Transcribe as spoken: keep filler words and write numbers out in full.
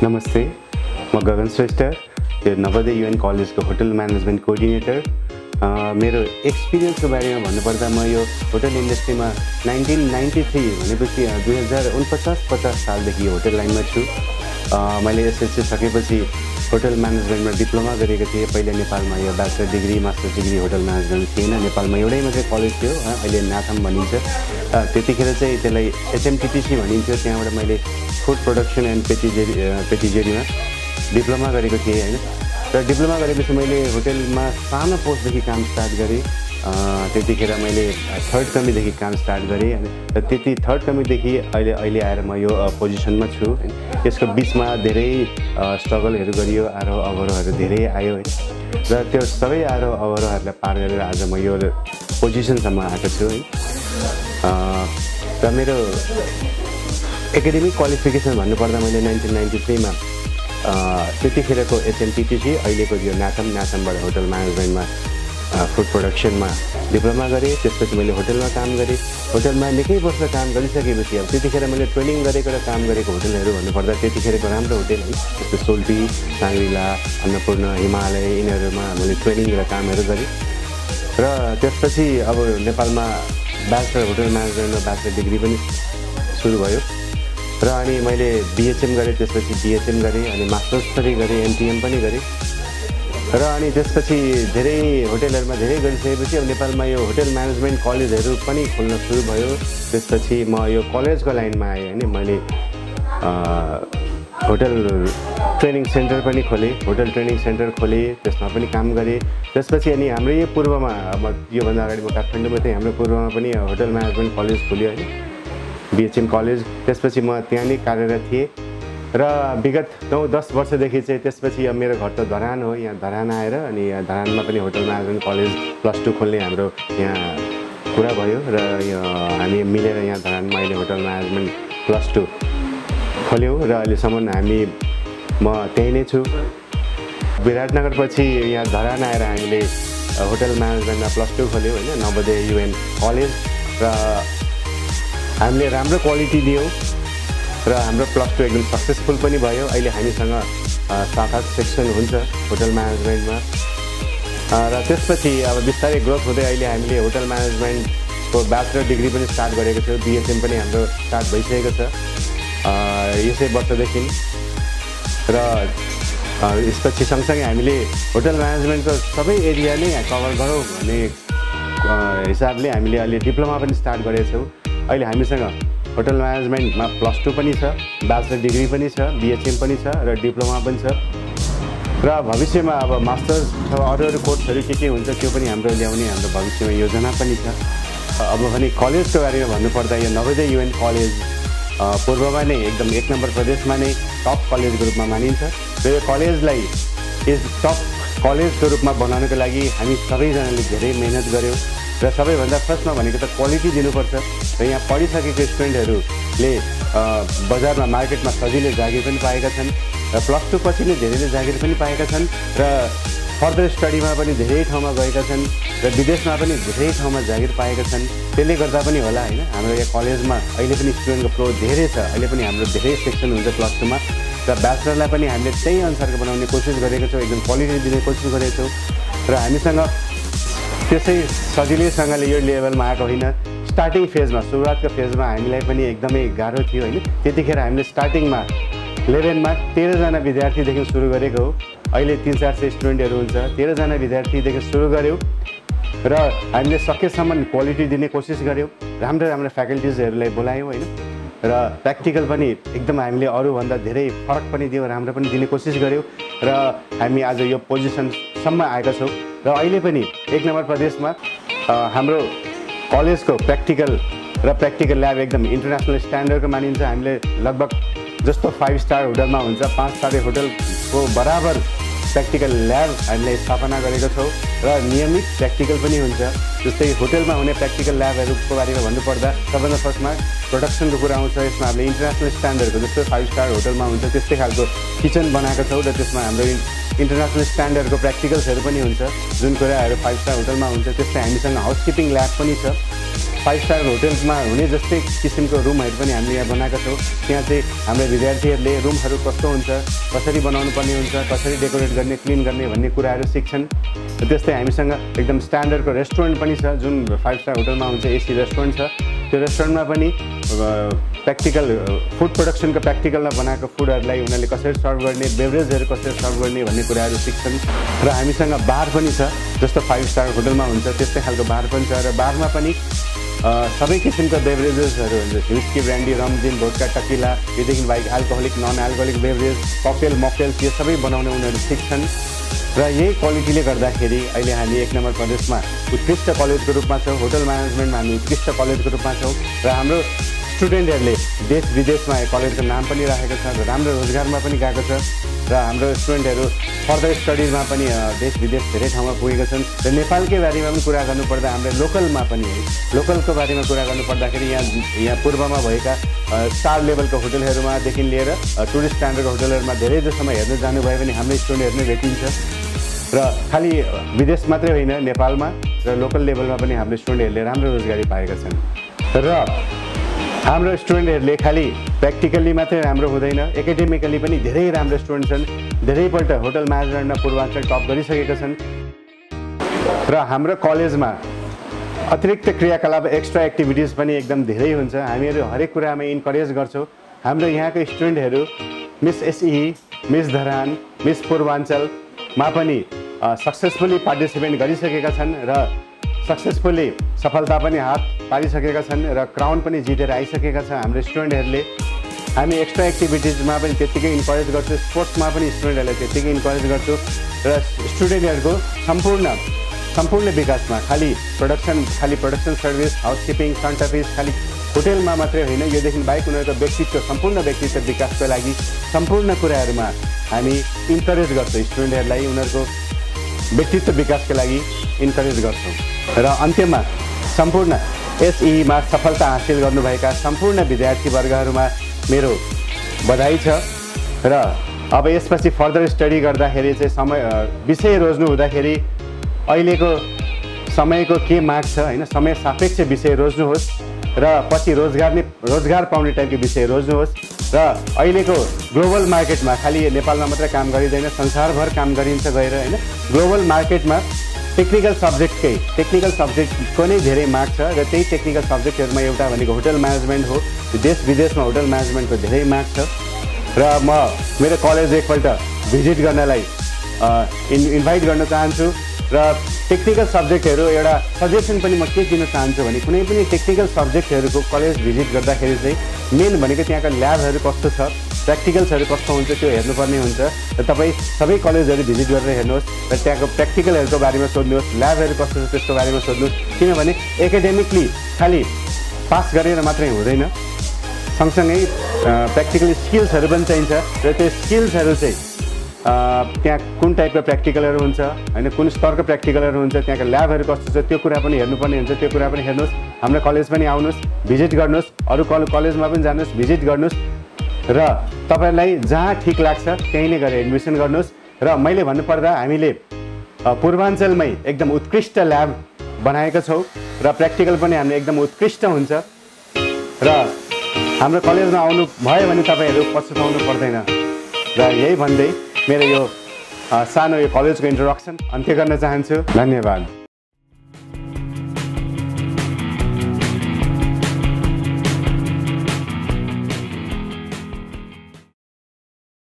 नमस्ते, म गगन श्रेष्ठ, यो नवोदय युएन कलेजको होटल म्यानेजमेन्ट कोअर्डिनेटर। मेरो एक्सपिरियन्सको बारेमा भन्नुपर्दा म यो होटल इन्डस्ट्रीमा नाइन्टिन नाइन्टी थ्री भनेपछि दुई हजार उनपचास पचास सालदेखि होटल लाइनमा छु। मैले एसएससी सकेपछि होटल म्यानेजमेन्टमा डिप्लोमा गरेको थिएँ। पहिले नेपालमा यो bachelor degree master degree hotel management थिएन, नेपालमा एउटै मात्रै कलेज थियो, अहिले नाथम भनिन्छ। त्यतिखेर चाहिँ त्यसलाई एचएमटिटिसी भनिन्थ्यो। त्यहाँबाट मैले फुड प्रोडक्सन एन्ड पेटिजेरी पेटिजेरीमा डिप्लोमा गरेको थिएँ होइन। र डिप्लोमा गरेपछि मैले होटेलमा सानो पोस्टदेखि काम स्टार्ट गरेँ। त्यतिखेर मैले थर्ड कमीदेखि काम स्टार्ट गरेँ अनि त्यति थर्ड कमीदेखि अहिले अहिले आएर म यो पोजिसनमा छु होइन। यसको बिचमा धेरै स्ट्रगलहरू गरियो, आरोह अवरोहहरू धेरै आयो होइन। र त्यो सबै आरोह अवरोहहरूलाई पार गरेर आज म यो पोजिसनसम्म आएको छु है। र मेरो एकाडेमिक क्वालिफिकेसन भन्नुपर्दा मैले नाइन्टिन नाइन्टी थ्रीमा त्यतिखेरको एचएमटिटिसी अहिलेको यो नाथम नाथमबाट होटल म्यानेजमेन्टमा फुड प्रोडक्सनमा डिप्लोमा गरेँ। त्यसपछि मैले होटलमा काम गरेँ। होटलमा निकै वर्ष काम गरिसकेपछि अब त्यतिखेर मैले ट्रेनिङ गरेको र काम गरेको होटलहरू भन्नुपर्दा त्यतिखेरको राम्रो होटल है, जस्तो सोल्टी, साङ्ग्रिला, अन्नपूर्ण, हिमालय, यिनीहरूमा मैले ट्रेनिङ र कामहरू गरेँ। र त्यसपछि अब नेपालमा ब्याचलर होटल म्यानेजमेन्टमा ब्याचलर डिग्री पनि सुरु भयो र अनि मैले बिएचएम गरेँ, त्यसपछि बिएचएम गरेँ, अनि मास्टर्स पनि गरेँ, एमटिएम पनि गरेँ। र अनि त्यसपछि धेरै होटेलहरूमा धेरै गरिसकेपछि अब नेपालमा यो होटल म्यानेजमेन्ट कलेजहरू पनि खोल्न सुरु भयो। त्यसपछि म यो कलेजको लाइनमा आएँ होइन। मैले होटल ट्रेनिङ सेन्टर पनि खोलेँ, होटल ट्रेनिङ सेन्टर खोलेँ, त्यसमा पनि काम गरेँ। त्यसपछि अनि हाम्रो यो पूर्वमा अब योभन्दा अगाडि म काठमाडौँमा थिएँ, हाम्रो पूर्वमा पनि होटल म्यानेजमेन्ट कलेज खोल्यो होइन, बिएचएम कलेज। त्यसपछि म त्यहाँ नै कार्यरत थिएँ र विगत नौ दस वर्षदेखि चाहिँ त्यसपछि अब मेरो घर त धरान हो, यहाँ धरान आएर अनि यहाँ धरानमा पनि hotel management college plus two खोल्ने हाम्रो यहाँ कुरा भयो र यो हामी मिलेर यहाँ धरानमा अहिले होटल म्यानेजमेन्ट प्लस टू खोल्यौँ र अहिलेसम्म हामी म त्यहीँ नै छु। विराटनगर पछि यहाँ धरान आएर हामीले होटल म्यानेजमेन्टमा प्लस टू खोल्यौँ होइन, नवोदय युएन कलेज। र हामीले राम्रो क्वालिटी दियौँ र हाम्रो प्लस टू एकदम सक्सेसफुल पनि भयो। अहिले हामीसँग सात आठ सेक्सन हुन्छ होटल म्यानेजमेन्टमा र त्यसपछि अब बिस्तारै ग्रोथ हुँदै अहिले हामीले होटल म्यानेजमेन्टको ब्याचलर डिग्री पनि स्टार्ट गरेको छौँ। बिएचएम पनि हाम्रो स्टार्ट भइसकेको छ यसै वर्षदेखि। र यसपछि सँगसँगै हामीले होटल म्यानेजमेन्टको सबै एरिया नै कभर गरौँ भन्ने हिसाबले हामीले अहिले डिप्लोमा पनि स्टार्ट गरेका छौँ। अहिले हामीसँग होटल म्यानेजमेन्टमा प्लस टू पनि छ, ब्याचलर डिग्री पनि छ, बिएचएम पनि छ र डिप्लोमा पनि छ। र भविष्यमा अब मास्टर्स अथवा अरू अरू कोर्सहरू के के हुन्छ त्यो पनि हाम्रो ल्याउने हाम्रो भविष्यमा योजना पनि छ। अब भने कलेजको बारेमा भन्नुपर्दा यो नवोदय युएन कलेज पूर्वमा नै एकदम एक नम्बर प्रदेशमा नै टप कलेजको रूपमा मानिन्छ र यो कलेजलाई यस टप कलेजको रूपमा बनाउनको लागि हामी सबैजनाले धेरै मेहनत गऱ्यौँ। र सबैभन्दा फर्स्टमा भनेको त क्वालिटी दिनुपर्छ र यहाँ पढिसकेको स्टुडेन्टहरूले बजारमा मार्केटमा सजिलै जागिर पनि पाएका छन् र प्लस टू पछि नै धेरैले जागिर पनि पाएका छन् र फर्दर स्टडीमा पनि धेरै ठाउँमा गएका छन् र विदेशमा पनि धेरै ठाउँमा जागिर पाएका छन्। त्यसले गर्दा पनि होला होइन, हाम्रो यहाँ कलेजमा अहिले पनि स्टुडेन्टको फ्लो धेरै छ। अहिले पनि हाम्रो धेरै सेक्सन हुन्छ प्लस टूमा र ब्याचलरलाई पनि हामीले त्यही अनुसारको बनाउने कोसिस गरेको छौँ, एकदम क्वालिटी दिने कोसिस गरेको छौँ। र हामीसँग त्यसै सजिलैसँगले यो लेभलमा आएको होइन। स्टार्टिङ फेजमा सुरुवातको फेजमा हामीलाई पनि एकदमै गाह्रो थियो होइन। त्यतिखेर हामीले स्टार्टिङमा इलेभेनमा तेह्रजना विद्यार्थीदेखि सुरु गरेको हो। अहिले तिन चार सय स्टुडेन्टहरू हुन्छ, तेह्रजना विद्यार्थीदेखि सुरु गऱ्यौँ र हामीले सकेसम्म क्वालिटी दिने कोसिस गऱ्यौँ। राम्रो राम्रो फ्याकल्टिजहरूलाई बोलायौँ होइन र प्र्याक्टिकल पनि एकदम हामीले अरूभन्दा धेरै फरक पनि दियौँ, राम्रो पनि दिने कोसिस गऱ्यौँ र हामी आज यो पोजिसनसम्म आएका छौँ। र अहिले पनि एक नम्बर प्रदेशमा हाम्रो कलेजको प्र्याक्टिकल र प्र्याक्टिकल ल्याब एकदम इन्टरनेसनल स्ट्यान्डर्डको मानिन्छ। हामीले लगभग जस्तो फाइभ स्टार होटलमा हुन्छ पाँच स्टार होटलको बराबर प्र्याक्टिकल ल्याब हामीले स्थापना गरेको छौँ र नियमित प्र्याक्टिकल पनि हुन्छ। जस्तै होटलमा हुने प्र्याक्टिकल ल्याबहरूको बारेमा भन्नुपर्दा सबभन्दा फर्स्टमा प्रोडक्सनको कुरा आउँछ। यसमा हामीले इन्टरनेसनल स्ट्यान्डर्डको जस्तो फाइभ स्टार होटलमा हुन्छ त्यस्तै खालको किचन बनाएको छौँ र त्यसमा हाम्रो इन्टरनेसनल स्ट्यान्डर्डको प्र्याक्टिकल्सहरू पनि हुन्छ। जुन कुराहरू फाइभ स्टार होटलमा हुन्छ त्यस्तै हामीसँग हाउसकिपिङ ल्याब पनि छ फाइभ स्टार होटल्समा हुने जस्तै किसिमको रुमहरू पनि हामीले यहाँ बनाएका छौँ। त्यहाँ चाहिँ हाम्रो विद्यार्थीहरूले रुमहरू कस्तो हुन्छ, कसरी बनाउनु पर्ने हुन्छ, कसरी डेकोरेट गर्ने, क्लिन गर्ने भन्ने कुराहरू सिक्छन्। त्यस्तै हामीसँग एकदम स्ट्यान्डर्डको रेस्टुरेन्ट पनि छ, जुन फाइभ स्टार होटलमा हुन्छ एसी रेस्टुरेन्ट छ। त्यो रेस्टुरेन्टमा पनि प्र्याक्टिकल फुड प्रोडक्सनको प्र्याक्टिकलमा बनाएको फुडहरूलाई उनीहरूले कसरी सर्भ गर्ने, बेभरेजहरू कसरी सर्भ गर्ने भन्ने कुराहरू सिक्छन्। र हामीसँग बार पनि छ, जस्तो फाइभ स्टार होटलमा हुन्छ त्यस्तै खालको बार पनि छ। र बारमा पनि सबै किसिमका बेभरेजेसहरू हुन्छ, विस्की, ब्रान्डी, रम, जिन, भोडका, टकिला, योदेखि बाहेक alcoholic, non alcoholic beverage, cocktail, mocktails यो सबै बनाउने उनीहरू सिक्छन्। र यही क्वालिटीले गर्दाखेरि अहिले हामी एक नम्बर प्रदेशमा उत्कृष्ट कलेजको रूपमा छौँ। होटल म्यानेजमेन्टमा हामी उत्कृष्ट कलेजको रूपमा छौँ र हाम्रो स्टुडेन्टहरूले देश विदेशमा कलेजको नाम पनि राखेको छ र राम्रो रोजगारमा पनि गएको छ। र हाम्रो स्टुडेन्टहरू फर्दर स्टडिजमा पनि देश विदेश धेरै ठाउँमा पुगेका छन्। र नेपालकै बारेमा पनि कुरा गर्नुपर्दा हाम्रो लोकलमा पनि है, लोकलको बारेमा कुरा गर्नुपर्दाखेरि यहाँ यहाँ पूर्वमा भएका स्टार लेभलको होटलहरूमादेखि लिएर टुरिस्ट स्ट्यान्डर्डको होटलहरूमा धेरै जसोमा हेर्न जानुभयो भने हाम्रो स्टुडेन्टहरू नै भेटिन्छ। र खालि विदेश मात्रै होइन, नेपालमा र लोकल लेभलमा पनि हाम्रो स्टुडेन्टहरूले राम्रो रोजगारी पाएका छन्। र हाम्रो स्टुडेन्टहरूले खालि प्र्याक्टिकल्ली मात्रै राम्रो हुँदैन, एकाडेमिकली पनि धेरै राम्रो स्टुडेन्ट छन्। धेरैपल्ट होटल म्यानेजमेन्टमा पूर्वाञ्चल टप गरिसकेका छन्। र हाम्रो कलेजमा अतिरिक्त क्रियाकलाप एक्स्ट्रा एक्टिभिटिज पनि एकदम धेरै हुन्छ। हामीहरू हरेक कुरामा इन्करेज गर्छौँ। हाम्रो यहाँको स्टुडेन्टहरू मिस एसई, मिस धरान, मिस पूर्वाञ्चलमा पनि सक्सेसफुली पार्टिसिपेट गरिसकेका छन् र सक्सेसफुली सफलता पनि हात पारिसकेका छन् र क्राउन पनि जितेर आइसकेका छ हाम्रो स्टुडेन्टहरूले। हामी एक्स्ट्रा एक्टिभिटिजमा पनि त्यत्तिकै इन्करेज गर्छौँ, स्पोर्ट्समा पनि स्टुडेन्टहरूलाई त्यत्तिकै इन्करेज गर्छौँ। र स्टुडेन्टहरूको सम्पूर्ण सम्पूर्ण विकासमा खालि प्रोडक्सन खालि production service, housekeeping, front office खालि होटेलमा मात्रै होइन, योदेखि बाहेक उनीहरूको व्यक्तित्व सम्पूर्ण व्यक्तित्व विकासको लागि सम्पूर्ण कुराहरूमा हामी इन्करेज गर्छौँ। स्टुडेन्टहरूलाई उनीहरूको व्यक्तित्व विकासको लागि इन्करेज गर्छौँ। र अन्त्यमा सम्पूर्ण एसईमा सफलता हासिल गर्नुभएका सम्पूर्ण विद्यार्थीवर्गहरूमा मेरो बधाई छ। र अब यसपछि फर्दर स्टडी गर्दाखेरि चाहिँ समय विषय रोज्नु हुँदाखेरि अहिलेको समयको के माग छ होइन, समय सापेक्ष विषय रोज्नुहोस् र पछि रोजगार नै रोजगार पाउने टाइपको विषय रोज्नुहोस्। र अहिलेको ग्लोबल मार्केटमा खालि नेपालमा मात्रै काम गरिँदैन, संसारभर काम गरिन्छ गएर होइन। ग्लोबल मार्केटमा टेक्निकल सब्जेक्टकै टेक्निकल सब्जेक्टको नै धेरै माग छ र त्यही टेक्निकल सब्जेक्टहरूमा एउटा भनेको होटल म्यानेजमेन्ट हो। देश विदेशमा होटल म्यानेजमेन्टको धेरै माग छ। र म मेरो कलेज एकपल्ट भिजिट गर्नलाई इन इन्भाइट गर्न चाहन्छु। र टेक्निकल सब्जेक्टहरू एउटा सजेसन पनि म के दिन चाहन्छु भने कुनै पनि टेक्निकल सब्जेक्टहरूको कलेज भिजिट गर्दाखेरि चाहिँ मेन भनेको त्यहाँका ल्याबहरू कस्तो छ, प्र्याक्टिकल्सहरू कस्तो हुन्छ त्यो हेर्नुपर्ने हुन्छ। र तपाईँ सबै कलेजहरू भिजिट गरेर हेर्नुहोस् र त्यहाँको प्र्याक्टिकलहरूको बारेमा सोध्नुहोस्, ल्याबहरू कस्तो छ त्यसको बारेमा सोध्नुहोस्। किनभने एकाडेमिकली खालि पास गरेर मात्रै हुँदैन, सँगसँगै प्र्याक्टिकल स्किल्सहरू पनि चाहिन्छ। र त्यो स्किल्सहरू चाहिँ त्यहाँ कुन टाइपको प्र्याक्टिकलहरू हुन्छ होइन, कुन स्तरको प्र्याक्टिकलहरू हुन्छ, त्यहाँको ल्याबहरू कस्तो छ त्यो कुरा पनि हेर्नुपर्ने हुन्छ। त्यो कुरा पनि हेर्नुहोस्, हाम्रो कलेज पनि आउनुहोस्, भिजिट गर्नुहोस्, अरू कल कलेजमा पनि जानुहोस्, भिजिट गर्नुहोस् र तपाईँलाई जहाँ ठिक लाग्छ त्यहीँ नै गएर एडमिसन गर्नुहोस्। र मैले भन्नुपर्दा हामीले पूर्वाञ्चलमै एकदम उत्कृष्ट ल्याब बनाएका छौँ र प्र्याक्टिकल पनि हामीले एकदम उत्कृष्ट हुन्छ। र हाम्रो कलेजमा आउनु भयो भने तपाईँहरू पछुताउनु पर्दैन। र यही भन्दै मेरो यो सानो यो कलेजको इन्ट्रोडक्सन अन्त्य गर्न चाहन्छु। धन्यवाद।